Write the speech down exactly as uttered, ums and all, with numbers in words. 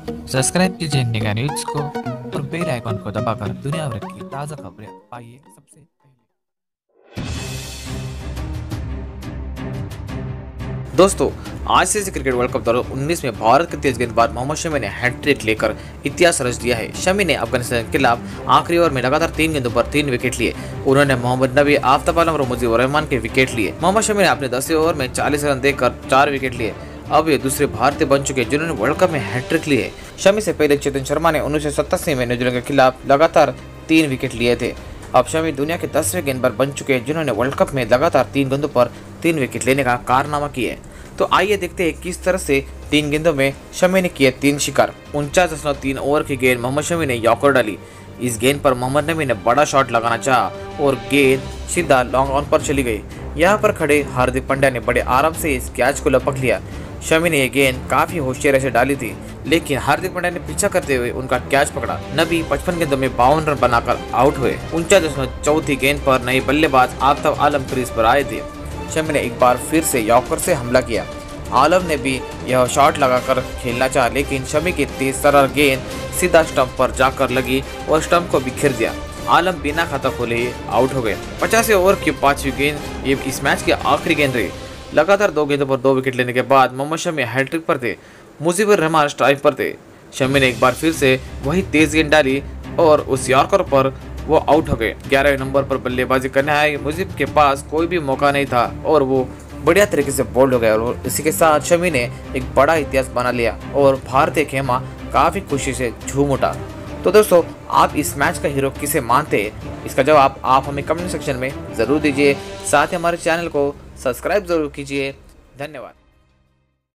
Subscribe कीजिए India news को और बेल आइकॉन को दबाकर दुनिया भर की ताज़ा खबरें पाइए सबसे पहले। दोस्तों, आईसीसी क्रिकेट वर्ल्ड कप दो हज़ार उन्नीस में भारत के तेज गेंदबाज मोहम्मद शमी ने हैट्रिक लेकर इतिहास रच दिया है। शमी ने अफगानिस्तान के खिलाफ आखिरी ओवर में लगातार तीन गेंदों पर तीन विकेट लिए। उन्होंने मोहम्मद नबी, आफ्ताब आलम और मुजीबुर रहमान के विकेट लिए। मोहम्मद शमी ने अपने दसवें ओवर में चालीस रन देकर चार विकेट लिए। अब ये दूसरे भारतीय बन चुके जिन्होंने वर्ल्ड कप में हैट्रिक ली है। शमी से पहले चेतन शर्मा ने उन्नीस सौ सत्तासी में न्यूजीलैंड के खिलाफ लगातार तीन विकेट लिए थे। अब शमी दुनिया के दसवें गेंदबाज बन चुके हैं जिन्होंने वर्ल्ड कप में लगातार तीन गेंदों पर तीन विकेट लेने का कारनामा किया है। तो आइए देखते हैं किस तरह से तीन गेंदों में शमी ने किए तीन शिकार। उनचास दशमलव तीन ओवर की गेंद मोहम्मद शमी ने यॉर्कर डाली। इस गेंद पर मोहम्मद नबी ने बड़ा शॉट लगाना चाहा और गेंद सीधा लॉन्ग ऑन पर चली गई। यहाँ पर खड़े हार्दिक पांड्या ने बड़े आराम से इस कैच को लपक लिया। शमी ने यह गेंद काफी होशियारी से डाली थी, लेकिन हार्दिक पांड्या ने पीछा करते हुए उनका कैच पकड़ा। नबी पचपन गेंदों में बावन रन बनाकर आउट हुए। उनचास दशमलव चौथी गेंद पर नए बल्लेबाज आफ्ताब आलम क्रीज पर आए थे। शमी ने एक बार फिर से यॉर्कर से हमला किया। आलम ने भी यह शॉट लगाकर खेलना चाहा, लेकिन शमी की तेज सरल गेंद सीधा स्टंप पर जाकर लगी और स्टंप को बिखेर दिया। आलम बिना खाता खोले ही आउट हो गए। पचासी ओवर की पांचवी गेंद ये इस मैच की आखिरी गेंद रही। लगातार दो गेंदों पर दो विकेट लेने के बाद मोहम्मद शमी हैट्रिक पर थे। मुजीबुर रहमान स्ट्राइक पर थे। शमी ने एक बार फिर से वही तेज गेंद डाली और उस यॉर्कर पर वो आउट हो गए। ग्यारहवें नंबर पर बल्लेबाजी करने आए मुजीब के पास कोई भी मौका नहीं था और वो बढ़िया तरीके से बोल्ड हो गया और इसी के साथ शमी ने एक बड़ा इतिहास बना लिया और भारतीय खेमा काफी खुशी से झूम उठा। तो दोस्तों, आप इस मैच का हीरो किसे मानते हैं? इसका जवाब आप हमें कमेंट सेक्शन में जरूर दीजिए। साथ ही हमारे चैनल को सब्सक्राइब जरूर कीजिए। धन्यवाद।